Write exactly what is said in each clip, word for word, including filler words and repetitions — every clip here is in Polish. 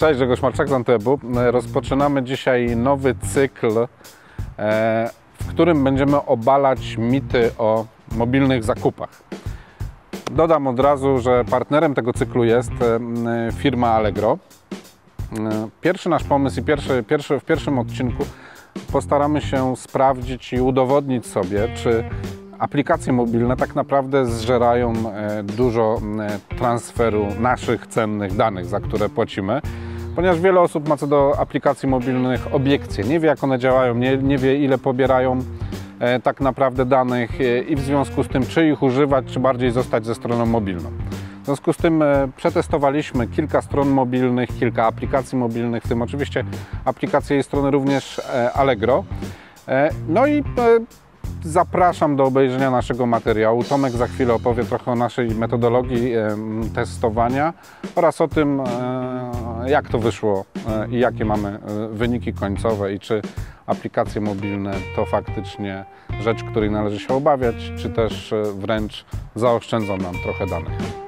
Cześć, Grzegorz Marczak z Antebu. Rozpoczynamy dzisiaj nowy cykl, w którym będziemy obalać mity o mobilnych zakupach. Dodam od razu, że partnerem tego cyklu jest firma Allegro. Pierwszy nasz pomysł i pierwszy, pierwszy, w pierwszym odcinku postaramy się sprawdzić i udowodnić sobie, czy aplikacje mobilne tak naprawdę zżerają dużo transferu naszych cennych danych, za które płacimy, ponieważ wiele osób ma co do aplikacji mobilnych obiekcje. Nie wie, jak one działają, nie, nie wie, ile pobierają tak naprawdę danych i w związku z tym, czy ich używać, czy bardziej zostać ze stroną mobilną. W związku z tym przetestowaliśmy kilka stron mobilnych, kilka aplikacji mobilnych, w tym oczywiście aplikacje i strony również Allegro. No i zapraszam do obejrzenia naszego materiału. Tomek za chwilę opowie trochę o naszej metodologii testowania oraz o tym, jak to wyszło i jakie mamy wyniki końcowe i czy aplikacje mobilne to faktycznie rzecz, której należy się obawiać, czy też wręcz zaoszczędzą nam trochę danych.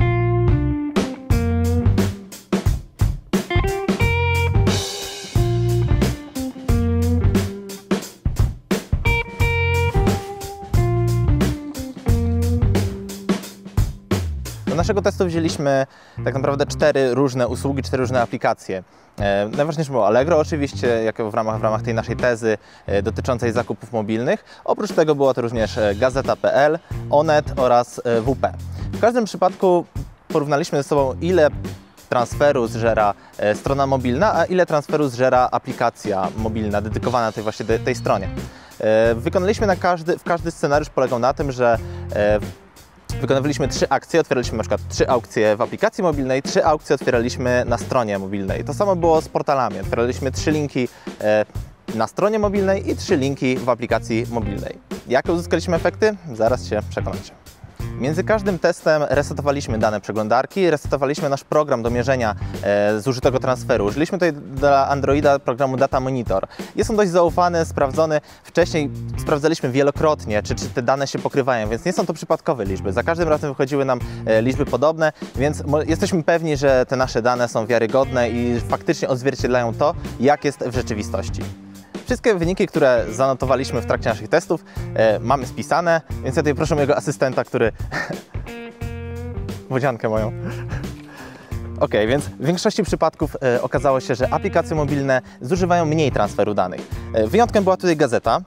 Do naszego testu wzięliśmy tak naprawdę cztery różne usługi, cztery różne aplikacje. E, najważniejsze było Allegro oczywiście, jako w ramach, w ramach tej naszej tezy e, dotyczącej zakupów mobilnych. Oprócz tego było to również Gazeta kropka pe el, Onet oraz e, W P. W każdym przypadku porównaliśmy ze sobą, ile transferu zżera e, strona mobilna, a ile transferu zżera aplikacja mobilna dedykowana tej właśnie tej stronie. E, wykonaliśmy na każdy, w każdy scenariusz polegał na tym, że e, wykonywaliśmy trzy akcje, otwieraliśmy na przykład trzy aukcje w aplikacji mobilnej, trzy aukcje otwieraliśmy na stronie mobilnej. To samo było z portalami. Otwieraliśmy trzy linki na stronie mobilnej i trzy linki w aplikacji mobilnej. Jakie uzyskaliśmy efekty? Zaraz się przekonacie. Między każdym testem resetowaliśmy dane przeglądarki, resetowaliśmy nasz program do mierzenia e, zużytego transferu. Użyliśmy tutaj dla Androida programu Data Monitor. Jest on dość zaufany, sprawdzony. Wcześniej sprawdzaliśmy wielokrotnie, czy, czy te dane się pokrywają, więc nie są to przypadkowe liczby. Za każdym razem wychodziły nam e, liczby podobne, więc jesteśmy pewni, że te nasze dane są wiarygodne i faktycznie odzwierciedlają to, jak jest w rzeczywistości. Wszystkie wyniki, które zanotowaliśmy w trakcie naszych testów, e, mamy spisane, więc ja tutaj proszę mojego asystenta, który... wodziankę moją. Ok, więc w większości przypadków e, okazało się, że aplikacje mobilne zużywają mniej transferu danych. E, wyjątkiem była tutaj Gazeta.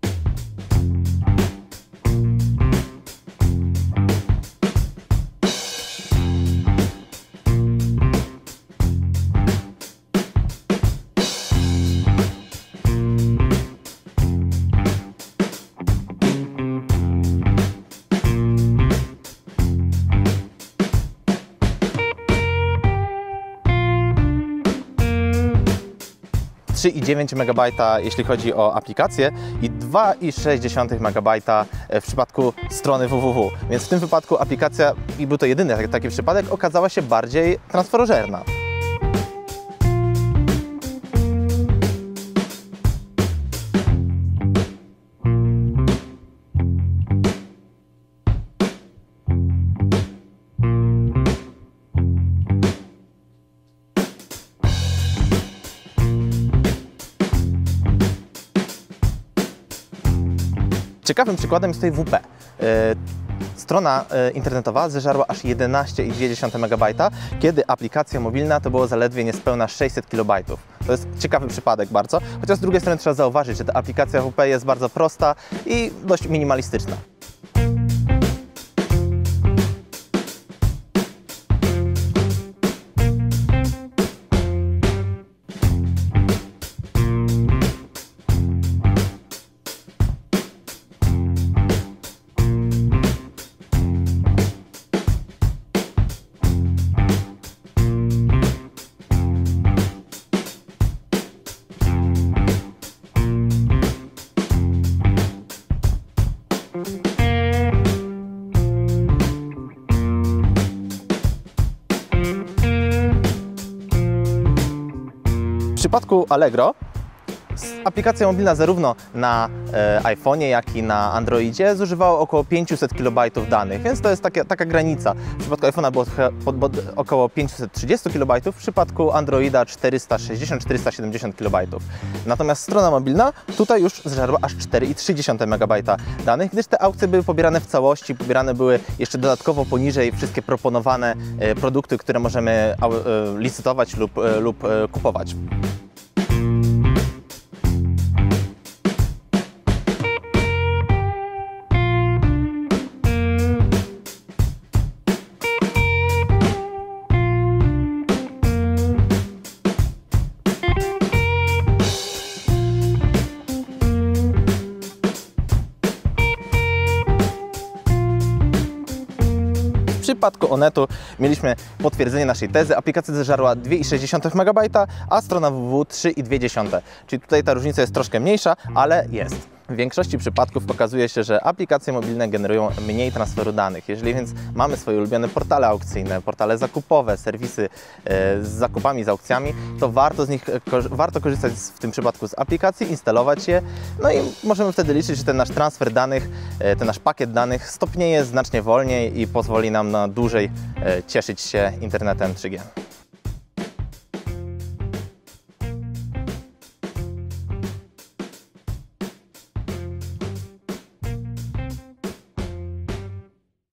trzy i dziewięć megabajta jeśli chodzi o aplikację i dwa i sześć megabajta w przypadku strony www. Więc w tym wypadku aplikacja, i był to jedyny taki przypadek, okazała się bardziej transferożerna. Ciekawym przykładem jest tutaj W P. Strona internetowa zeżarła aż jedenaście i dwie megabajta, kiedy aplikacja mobilna to było zaledwie niespełna sześćset kilobajtów. To jest ciekawy przypadek bardzo, chociaż z drugiej strony trzeba zauważyć, że ta aplikacja W P jest bardzo prosta i dość minimalistyczna. W przypadku Allegro Aplikacja mobilna zarówno na e, iPhone'ie, jak i na Androidzie zużywała około pięćset kilobajtów danych, więc to jest taka, taka granica. W przypadku iPhone'a było pod, pod, około pięćset trzydzieści kilobajtów, w przypadku Androida czterysta sześćdziesiąt do czterysta siedemdziesiąt kilobajtów. Natomiast strona mobilna tutaj już zżarła aż cztery i trzy dziesiąte megabajta danych, gdyż te aukcje były pobierane w całości, pobierane były jeszcze dodatkowo poniżej wszystkie proponowane e, produkty, które możemy e, licytować lub, e, lub e, kupować. W przypadku Onetu mieliśmy potwierdzenie naszej tezy. Aplikacja zeżarła dwa i sześć dziesiątych megabajta, a strona www trzy i dwie dziesiąte. Czyli tutaj ta różnica jest troszkę mniejsza, ale jest. W większości przypadków okazuje się, że aplikacje mobilne generują mniej transferu danych. Jeżeli więc mamy swoje ulubione portale aukcyjne, portale zakupowe, serwisy z zakupami, z aukcjami, to warto z nich warto korzystać w tym przypadku z aplikacji, instalować je, no i możemy wtedy liczyć, że ten nasz transfer danych, ten nasz pakiet danych stopnieje znacznie wolniej i pozwoli nam na dłużej cieszyć się internetem trzy G.